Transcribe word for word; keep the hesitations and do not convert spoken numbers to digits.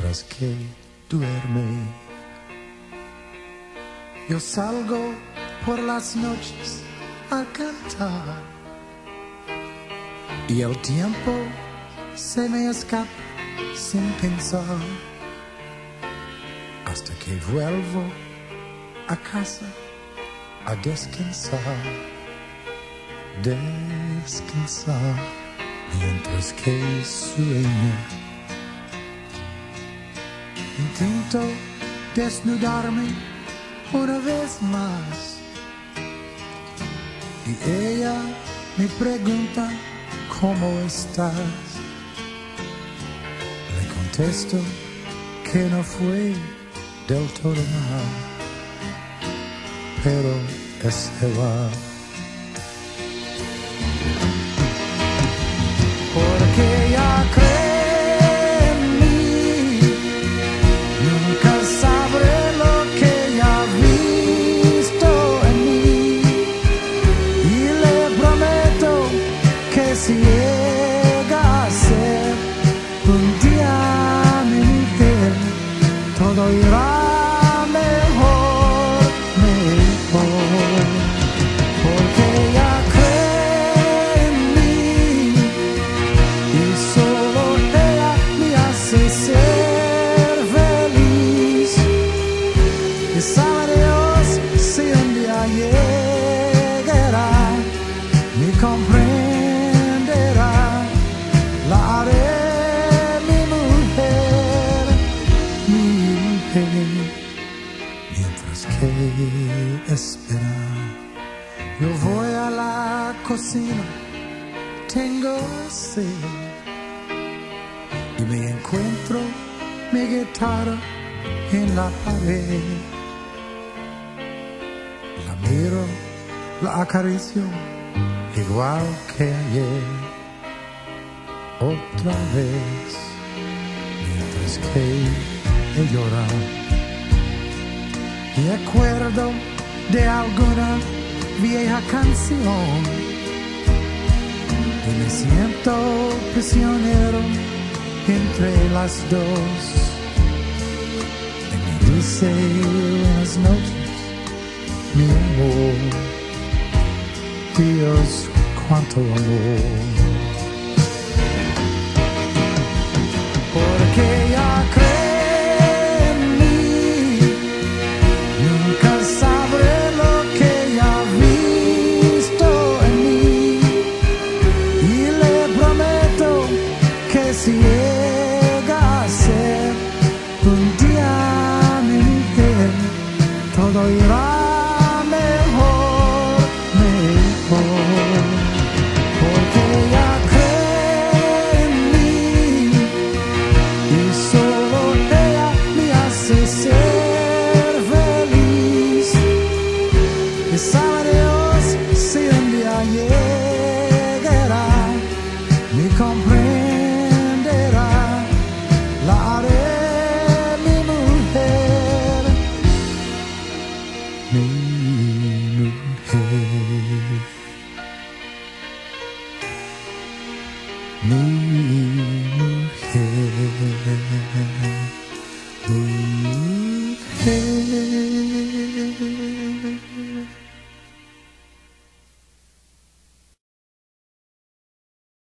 mientras que duerme. Yo salgo por las noches a cantar y el tiempo se me escapa sin pensar hasta que vuelvo a casa a descansar, descansar mientras que sueño. Intento desnudarme una vez más y ella me pregunta ¿cómo estás? Le contesto que no fue del todo mal, pero es igual. Porque ella cree en mí, nunca sabré lo que ella ha visto en mí, y le prometo que si llega a ser un día mi mujer, todo irá mejor, mejor, porque ella cree en mí y solo ella me hace ser feliz. Y sabe Dios si un día llegará, me comprenderá, la haré mi mujer, mi mujer. Mientras que espera, yo voy a la cocina, tengo sed y me encuentro mi guitarra en la pared. La miro, la acaricio, igual que ayer, otra vez, mientras que he llorado. Me acuerdo de alguna vieja canción y me siento prisionero entre las dos. Y me dice buenas noches, mi amor, Dios, cuánto amor. Porque ella cree en mí, nunca sabré lo que ella ha visto en mí, y le prometo que si llega a ser un día mi mujer, todo irá mejor, mejor, porque ella cree en mí y solo ella me hace ser feliz. Y sabe Dios si un día llegará, me comprenderá, la haré mi mujer, mi mujer, mi mujer, mujer.